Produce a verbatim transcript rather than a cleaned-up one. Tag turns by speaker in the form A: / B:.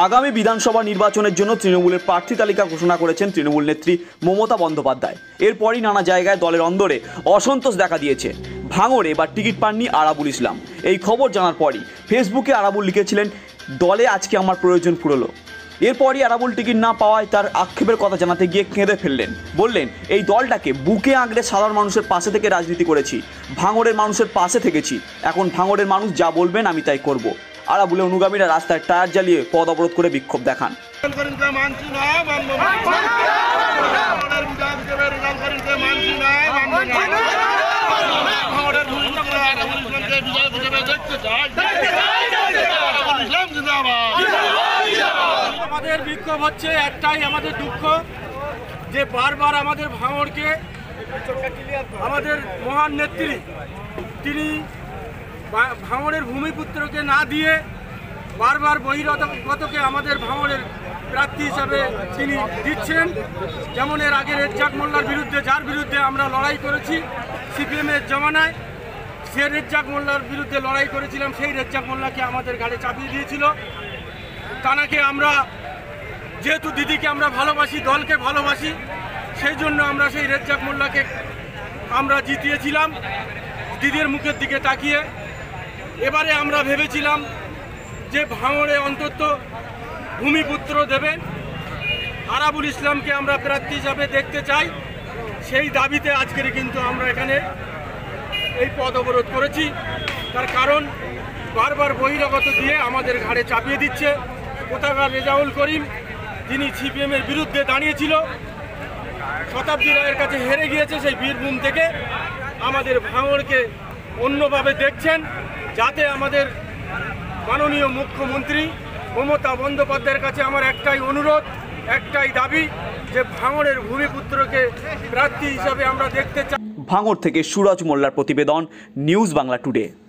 A: আগামী বিধানসভা নির্বাচনের জন্য তৃণমূলের প্রার্থী তালিকা ঘোষণা করেছেন তৃণমূল নেত্রী মমতা বন্দ্যোপাধ্যায়। এরপরই নানা জায়গায় দলের অন্দরে অসন্তোষ দেখা দিয়েছে। ভাঙড়ে এবার টিকিট পাননি আরাবুল ইসলাম। এই খবর জানার পরই ফেসবুকে আরাবুল লিখেছিলেন, দলে আজকে আমার প্রয়োজন ফুরলো। এরপরই আরাবুল টিকিট না পাওয়ায় তার আক্ষেপের কথা জানাতে গিয়ে কেঁদে ফেললেন। বললেন, এই দলটাকে বুকে আঁকড়ে সাধারণ মানুষের পাশে থেকে রাজনীতি করেছি, ভাঙড়ের মানুষের পাশে থেকেছি। এখন ভাঙড়ের মানুষ যা বলবেন আমি তাই করব। আরাবুলের অনুগামীরা রাস্তায় টায়ার জ্বালিয়ে পথ অবরোধ করে বিক্ষোভ দেখান।
B: আমাদের বিক্ষোভ হচ্ছে একটাই, আমাদের দুঃখ যে বারবার আমাদের ভাঙড়কে আমাদের মহান নেত্রী তিনি ভাঙড়ের ভূমিপুত্রকে না দিয়ে বারবার বহিরাগতকে আমাদের ভাঙড়ের প্রার্থী হিসাবে তিনি দিচ্ছেন। যেমন এর আগে রেজ্জাক মোল্লার বিরুদ্ধে, যার বিরুদ্ধে আমরা লড়াই করেছি সিপিএমের জমানায়, সে রেজ্জাক মোল্লার বিরুদ্ধে লড়াই করেছিলাম, সেই রেজ্জাক মোল্লাকে আমাদের গাড়ি চাপিয়ে দিয়েছিল। তানাকে আমরা, যেহেতু দিদিকে আমরা ভালোবাসি, দলকে ভালোবাসি, সেই জন্য আমরা সেই রেজ্জাক মোল্লাকে আমরা জিতিয়েছিলাম দিদির মুখের দিকে তাকিয়ে। এবারে আমরা ভেবেছিলাম যে ভাঙড়ে অন্তত ভূমিপুত্র দেবেন, আরাবুল ইসলামকে আমরা প্রার্থী হিসাবে দেখতে চাই। সেই দাবিতে আজকের কিন্তু আমরা এখানে এই পথ অবরোধ করেছি। তার কারণ বারবার বহিরাগত দিয়ে আমাদের ঘাড়ে চাপিয়ে দিচ্ছে। কোথাকার রেজাউল করিম, যিনি সিপিএমের বিরুদ্ধে দাঁড়িয়েছিল, শতাব্দী রায়ের কাছে হেরে গিয়েছে সেই বীরভূম থেকে, আমাদের ভাঙড়কে অন্যভাবে দেখছেন। যাতে আমাদের মাননীয় মুখ্যমন্ত্রী মমতা বন্দ্যোপাধ্যায়ের কাছে আমার একটাই অনুরোধ, একটাই দাবি যে ভাঙড়ের ভূমিপুত্রকে প্রার্থী হিসাবে আমরা দেখতে চাই।
A: ভাঙড় থেকে সুরজ মোল্লার প্রতিবেদন, নিউজ বাংলা টুডে।